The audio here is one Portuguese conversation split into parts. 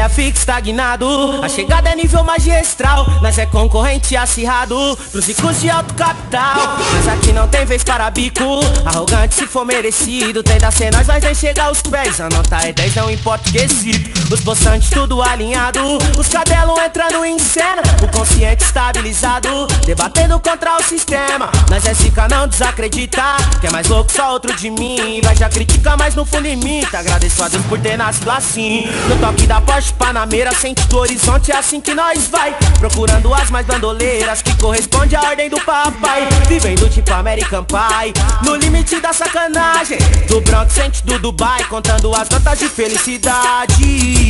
olha fica estagnado. A chegada é nível magistral, nós é concorrente acirrado pros ricos de alto capital. Mas aqui não tem vez para bico, arrogante se for merecido. Tem da ser nós nem chegar aos pés. A nota é 10, não importa o quesito. Os possantes tudo alinhado, os cadelos entrando em cena, o consciente estabilizado, debatendo contra o sistema. Nós é zica, não desacredita, que é mais louco só outro de mim. Vai já critica, mas no fundo imita. Agradeço a Deus por ter nascido assim. No toque da Porsche Panamera, sente do horizonte, é assim que nós vai, procurando as mais bandoleiras, que corresponde à ordem do papai. Vivendo tipo American Pie, no limite da sacanagem, do Bronx, sente do Dubai, contando as notas de felicidade.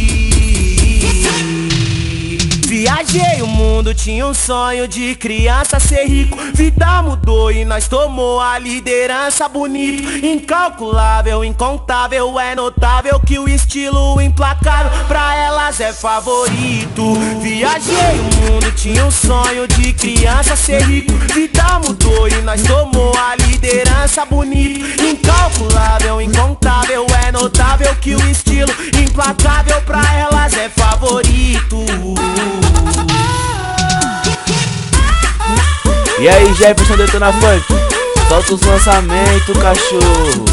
Viajei o mundo, tinha um sonho de criança ser rico. Vida mudou e nós tomou a liderança. Bonito, incalculável, incontável. É notável que o estilo implacável pra elas é favorito. Viajei o mundo, tinha um sonho de criança ser rico. Vida mudou e nós tomou a liderança. Bonito, incalculável, incontável. É notável que o estilo implacável pra elas é favorito. E aí, Jefferson Detona Funk, solta os lançamentos, cachorro.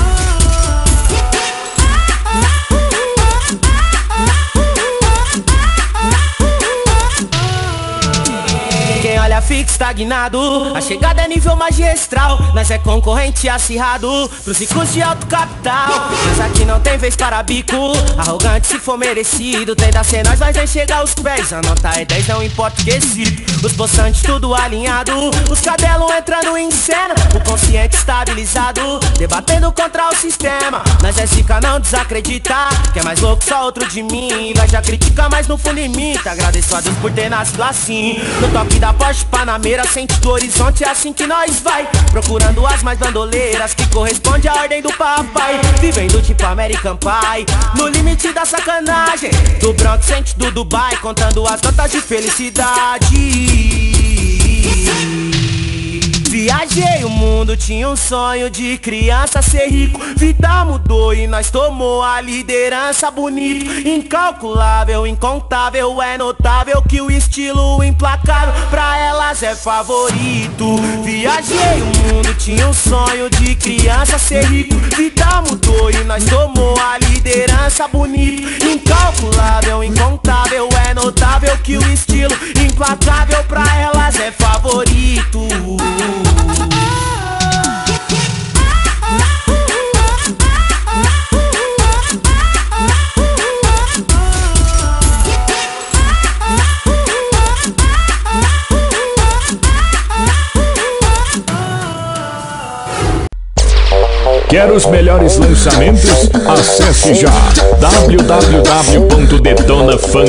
Quem olha fica estagnado, a chegada é nível magistral, nós é concorrente acirrado pros ricos de alto capital. Mas aqui não tem vez para bico, arrogante se for merecido. Tem da ser nós nem chegar aos pés. A nota é 10, não importa o quesito. Os possantes tudo alinhado, os cadelos entrando em cena, o consciente estabilizado, debatendo contra o sistema. Nós é zica, não desacredita, que é mais louco só outro de mim. Vai já critica, mas no fundo imita. Agradeço a Deus por ter nascido assim. No toque da Porsche Panamera, sente do horizonte, é assim que nós vai, procurando as mais bandoleiras, que corresponde à ordem do papai. Vivendo tipo American Pie, no limite da sacanagem, do Bronx, sente do Dubai, contando as notas de felicidade. Viajei o mundo, tinha um sonho de criança ser rico. Vida mudou e nós tomou a liderança. Bonito, incalculável, incontável. É notável que o estilo implacável pra elas é favorito. Viajei o mundo, tinha um sonho de criança ser rico. Vida mudou e nós tomou a liderança. Bonito, incalculável, incontável. É notável que o estilo implacável pra elas é favorito. Quer os melhores lançamentos? Acesse já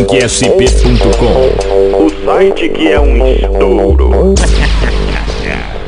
www.detonafunksp.com, o site que é um estouro.